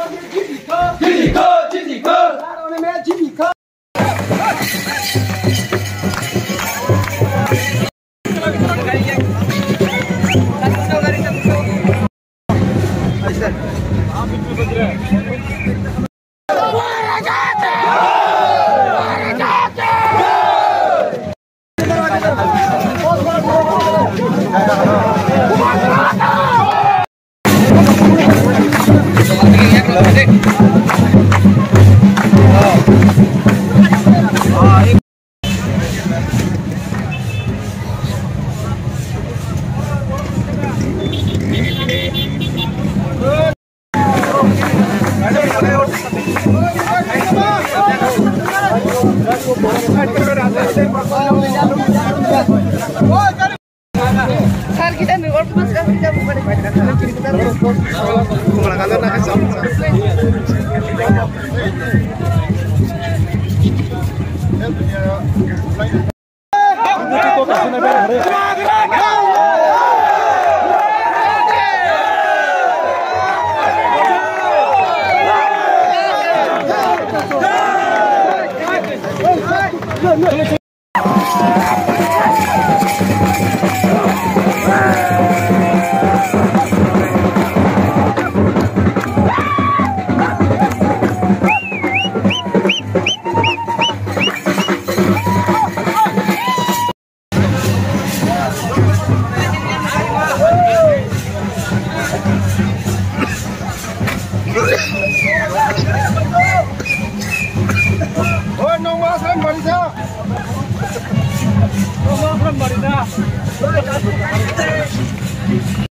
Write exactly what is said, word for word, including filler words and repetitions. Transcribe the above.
集体课，集体课， 大佬你们集体课。 Sar kita nih, orang pas kan kita bukan di kita kiri kita terus. Kemana kalian nak sama? Oh, no más en Marisa. No más en Marisa.